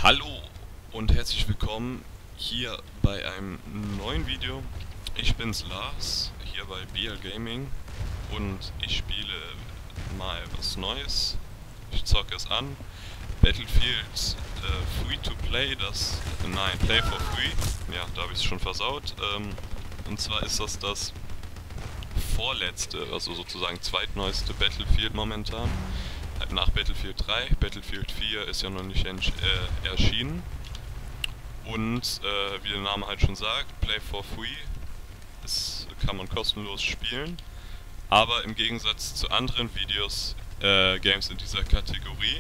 Hallo und herzlich willkommen hier bei einem neuen Video. Ich bin's Lars, hier bei BL Gaming und ich spiele mal was Neues. Ich zocke es an. Battlefield Free to Play, Play for Free. Ja, da habe ich es schon versaut. Und zwar ist das vorletzte, also sozusagen zweitneueste Battlefield momentan. Halt nach Battlefield 3, Battlefield 4 ist ja noch nicht erschienen. Und wie der Name halt schon sagt, Play for Free, das kann man kostenlos spielen. Aber im Gegensatz zu anderen Games in dieser Kategorie...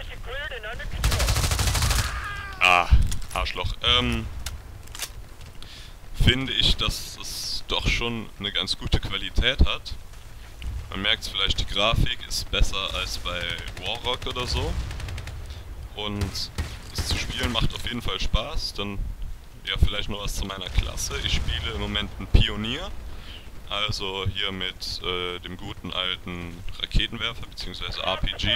Arschloch. Finde ich, dass es doch schon eine ganz gute Qualität hat. Man merkt es vielleicht, die Grafik ist besser als bei Warrock oder so. Und es zu spielen macht auf jeden Fall Spaß. Dann, ja, vielleicht noch was zu meiner Klasse. Ich spiele im Moment einen Pionier. Also hier mit dem guten alten Raketenwerfer bzw. RPG.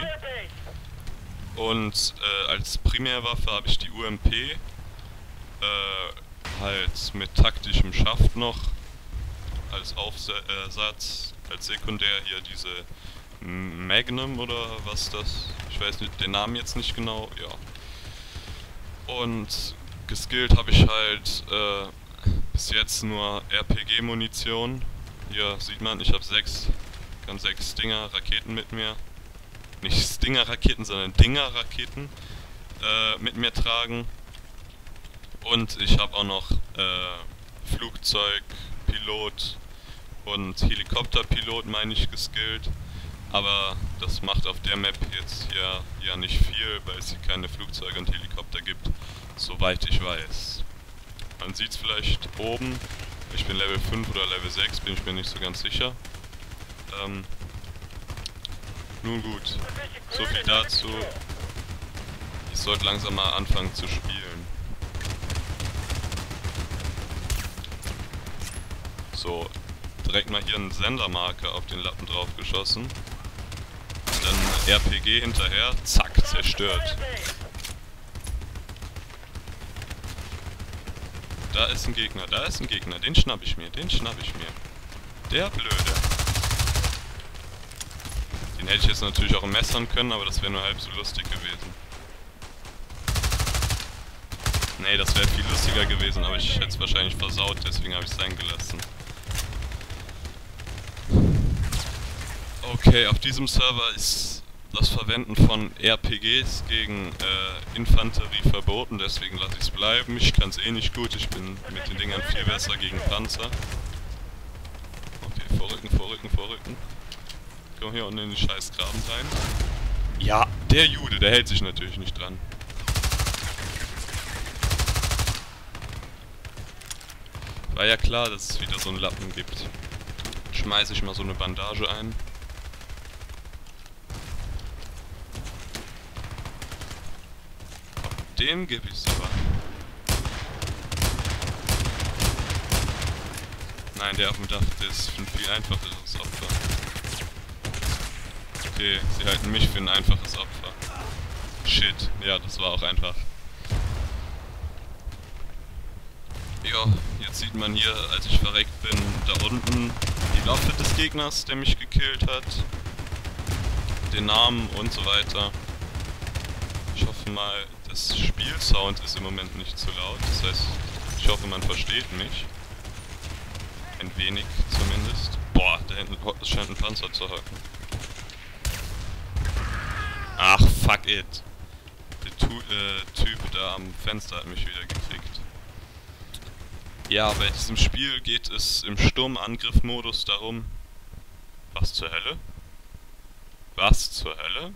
Und als Primärwaffe habe ich die UMP. Halt mit taktischem Schaft noch als Aufsatz, als Sekundär hier diese Magnum oder was das, ich weiß nicht, den Namen jetzt nicht genau, ja. Und geskillt habe ich halt bis jetzt nur RPG-Munition. Hier sieht man, ich habe 6 Stinger-Raketen mit mir. Nicht Stinger-Raketen, sondern Dinger-Raketen mit mir tragen. Und ich habe auch noch Flugzeug, Pilot und Helikopterpilot, meine ich, geskillt. Aber das macht auf der Map jetzt hier ja nicht viel, weil es hier keine Flugzeuge und Helikopter gibt, soweit ich weiß. Man sieht es vielleicht oben, ich bin Level 5 oder Level 6, bin ich mir nicht so ganz sicher. Nun gut, so viel dazu. Ich sollte langsam mal anfangen zu spielen. So, direkt mal hier einen Sendermarker auf den Lappen drauf geschossen. Dann RPG hinterher, zack, zerstört. Da ist ein Gegner, den schnapp ich mir. Der Blöde. Den hätte ich jetzt natürlich auch messern können, aber das wäre nur halb so lustig gewesen. Nee, das wäre viel lustiger gewesen, aber ich hätte es wahrscheinlich versaut, deswegen habe ich es sein gelassen. Okay, auf diesem Server ist das Verwenden von RPGs gegen Infanterie verboten, deswegen lasse ich es bleiben. Ich kann es eh nicht gut, ich bin mit den Dingern viel besser gegen Panzer. Okay, vorrücken. Komm hier unten in den scheiß Graben rein. Ja, der Jude, der hält sich natürlich nicht dran. War ja klar, dass es wieder so einen Lappen gibt. Schmeiße ich mal so eine Bandage ein. Dem gebe ich es aber. Nein, der auf dem Dach, der ist ein viel einfacheres Opfer. Okay, sie halten mich für ein einfaches Opfer. Shit, ja, das war auch einfach. Ja, jetzt sieht man hier, als ich verreckt bin, da unten die Waffe des Gegners, der mich gekillt hat. Den Namen und so weiter. Ich hoffe mal, das Spielsound ist im Moment nicht zu laut. Das heißt, ich hoffe, man versteht mich. Ein wenig zumindest. Boah, da hinten scheint ein Panzer zu hocken. Ach, fuck it. Der Typ da am Fenster hat mich wieder gekriegt. Ja, bei diesem Spiel geht es im Sturmangriff-Modus darum... Was zur Hölle? Was zur Hölle?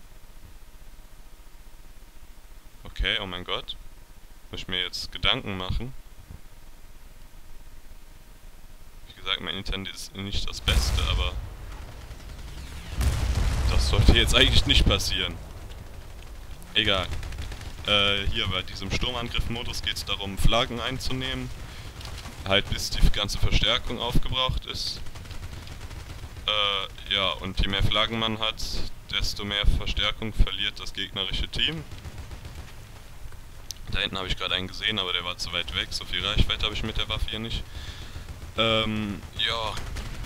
Okay, oh mein Gott. Muss ich mir jetzt Gedanken machen? Wie gesagt, mein Internet ist nicht das Beste, aber... Das sollte jetzt eigentlich nicht passieren. Egal. Hier bei diesem Sturmangriff-Modus geht es darum, Flaggen einzunehmen. Halt bis die ganze Verstärkung aufgebraucht ist. Ja, und je mehr Flaggen man hat, desto mehr Verstärkung verliert das gegnerische Team. Da hinten habe ich gerade einen gesehen, aber der war zu weit weg. So viel Reichweite habe ich mit der Waffe hier nicht. Ja.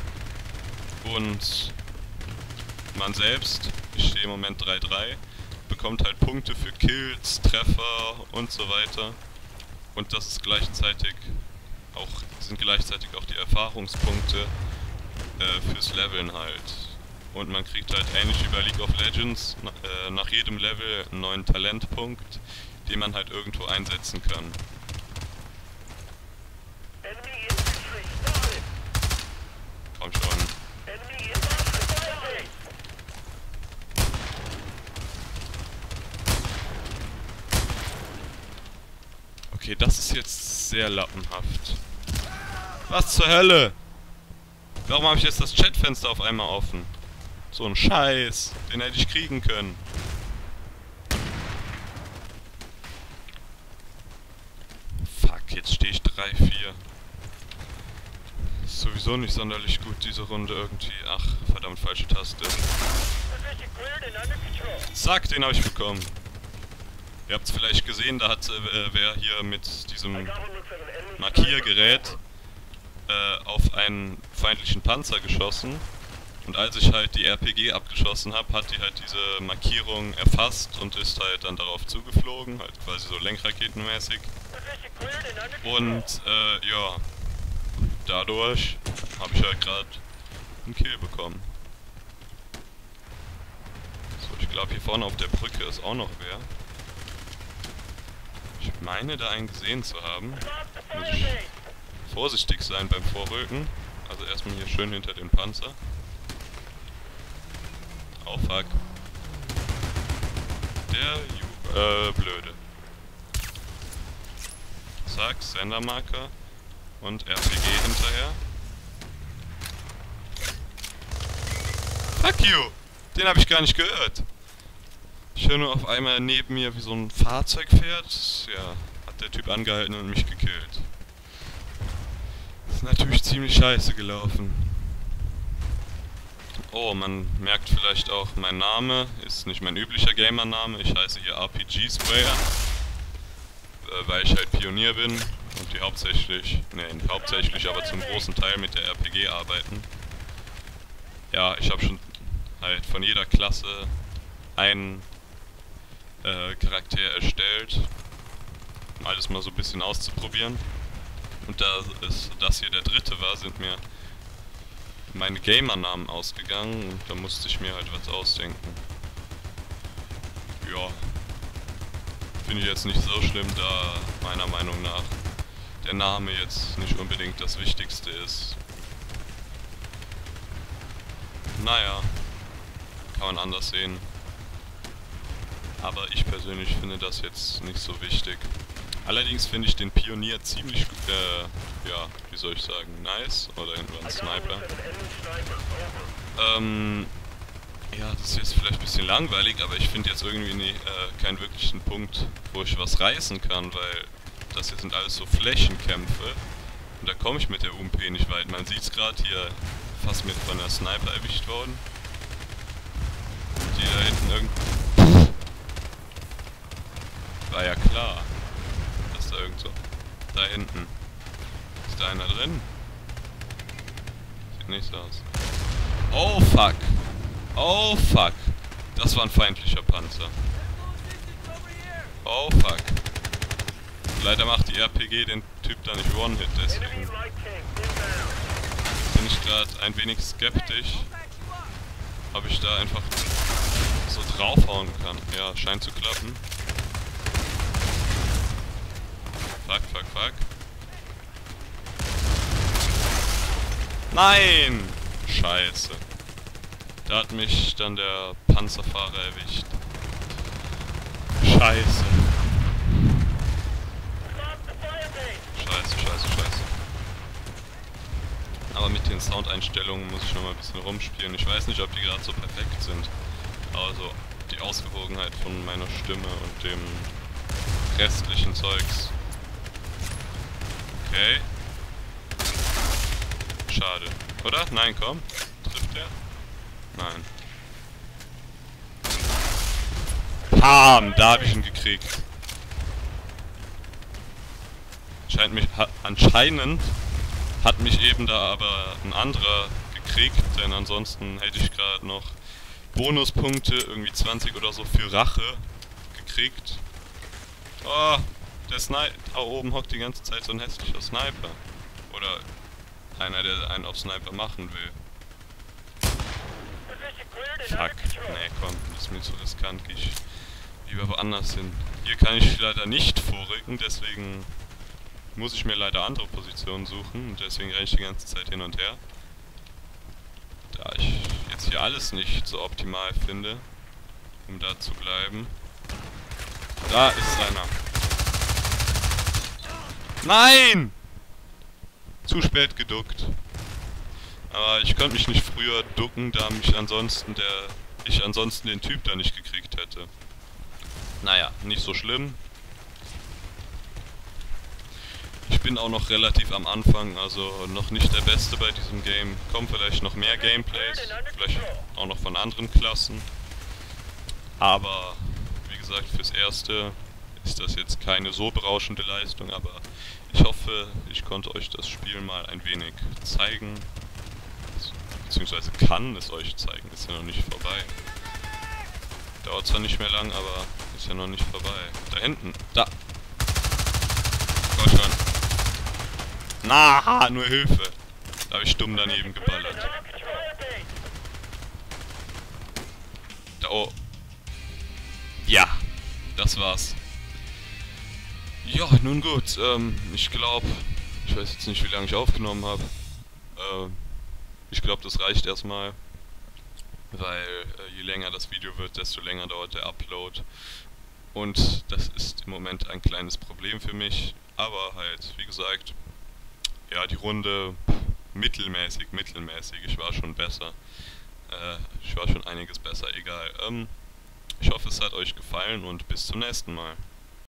Und man selbst, ich stehe im Moment 3-3, bekommt halt Punkte für Kills, Treffer und so weiter. Und das ist gleichzeitig auch, sind gleichzeitig auch die Erfahrungspunkte fürs Leveln halt. Und man kriegt halt ähnlich wie bei League of Legends nach jedem Level einen neuen Talentpunkt, den man halt irgendwo einsetzen kann. Komm schon. Okay, das ist jetzt sehr lappenhaft. Was zur Hölle? Warum habe ich jetzt das Chatfenster auf einmal offen? So ein Scheiß, den hätte ich kriegen können. Fuck, jetzt stehe ich 3-4. Ist sowieso nicht sonderlich gut, diese Runde irgendwie. Ach, verdammt, falsche Taste. Zack, den habe ich bekommen. Ihr habt es vielleicht gesehen, da hat wer hier mit diesem Markiergerät auf einen feindlichen Panzer geschossen. Und als ich halt die RPG abgeschossen habe, hat die halt diese Markierung erfasst und ist halt dann darauf zugeflogen, halt quasi so lenkraketenmäßig. Und ja, dadurch habe ich halt gerade einen Kill bekommen. So, ich glaube hier vorne auf der Brücke ist auch noch wer. Ich meine da einen gesehen zu haben. Muss ich vorsichtig sein beim Vorrücken. Also erstmal hier schön hinter den Panzer. Oh fuck. Der Blöde. Zack, Sendermarker. Und RPG hinterher. Fuck you! Den habe ich gar nicht gehört. Ich höre nur auf einmal neben mir, wie so ein Fahrzeug fährt. Ja, hat der Typ angehalten und mich gekillt. Ist natürlich ziemlich scheiße gelaufen. Oh, man merkt vielleicht auch, mein Name ist nicht mein üblicher Gamer-Name. Ich heiße hier RPG-Sprayer, weil ich halt Pionier bin und die hauptsächlich, nicht hauptsächlich, aber zum großen Teil mit der RPG arbeiten. Ja, ich habe schon halt von jeder Klasse einen Charakter erstellt, um alles mal so ein bisschen auszuprobieren. Und da das hier der dritte war, sind mir meine Gamer-Namen ausgegangen und da musste ich mir halt was ausdenken. Ja, finde ich jetzt nicht so schlimm, da meiner Meinung nach der Name jetzt nicht unbedingt das Wichtigste ist. Naja, kann man anders sehen. Aber ich persönlich finde das jetzt nicht so wichtig. Allerdings finde ich den Pionier ziemlich, ja, wie soll ich sagen, nice. Oder hinten war ein Sniper. Ja, das ist jetzt vielleicht ein bisschen langweilig, aber ich finde jetzt irgendwie keinen wirklichen Punkt, wo ich was reißen kann, weil das hier sind alles so Flächenkämpfe. Und da komme ich mit der UMP nicht weit. Man sieht es gerade hier, fast mit von der Sniper erwischt worden. Die da hinten irgendwie... War ja klar. Dass da irgend so... Da hinten. Ist da einer drin? Sieht nicht so aus. Oh fuck! Oh fuck! Das war ein feindlicher Panzer. Oh fuck. Leider macht die RPG den Typ da nicht One-Hit, deswegen bin ich gerade ein wenig skeptisch, ob ich da einfach so draufhauen kann. Ja, scheint zu klappen. Fuck, fuck, fuck. Nein! Scheiße. Da hat mich dann der Panzerfahrer erwischt. Scheiße. Scheiße. Aber mit den Soundeinstellungen muss ich noch mal ein bisschen rumspielen. Ich weiß nicht, ob die gerade so perfekt sind. Also die Ausgewogenheit von meiner Stimme und dem restlichen Zeugs. Okay. Schade. Oder? Nein, komm. Trifft der? Nein. Bam! Da hab ich ihn gekriegt. Anscheinend hat mich eben da aber ein anderer gekriegt, denn ansonsten hätte ich gerade noch Bonuspunkte, irgendwie 20 oder so, für Rache gekriegt. Oh, der Sniper, da oben hockt die ganze Zeit so ein hässlicher Sniper. Oder einer, der einen auf Sniper machen will. Fuck, nee, komm, das ist mir zu riskant, geh ich lieber woanders hin. Hier kann ich leider nicht vorrücken, deswegen muss ich mir leider andere Positionen suchen und deswegen renne ich die ganze Zeit hin und her. Da ich jetzt hier alles nicht so optimal finde, um da zu bleiben. Da ist einer. Nein! Zu spät geduckt. Aber ich konnte mich nicht früher ducken, da mich ansonsten ich ansonsten den Typ da nicht gekriegt hätte. Naja, nicht so schlimm. Ich bin auch noch relativ am Anfang, also noch nicht der Beste bei diesem Game. Kommen vielleicht noch mehr Gameplays, vielleicht auch noch von anderen Klassen. Aber wie gesagt, fürs Erste ist das jetzt keine so berauschende Leistung, aber ich hoffe, ich konnte euch das Spiel mal ein wenig zeigen. Beziehungsweise kann es euch zeigen, ist ja noch nicht vorbei. Dauert zwar nicht mehr lang, aber ist ja noch nicht vorbei. Da hinten, da! Komm schon! Na, nur Hilfe! Da habe ich stumm daneben geballert. Da, oh. Ja, das war's. Ja, nun gut, ich glaube, ich weiß jetzt nicht, wie lange ich aufgenommen habe. Ich glaube, das reicht erstmal, weil je länger das Video wird, desto länger dauert der Upload. Und das ist im Moment ein kleines Problem für mich, aber halt, wie gesagt, ja, die Runde mittelmäßig, ich war schon besser. Ich war schon einiges besser, egal. Ich hoffe, es hat euch gefallen und bis zum nächsten Mal.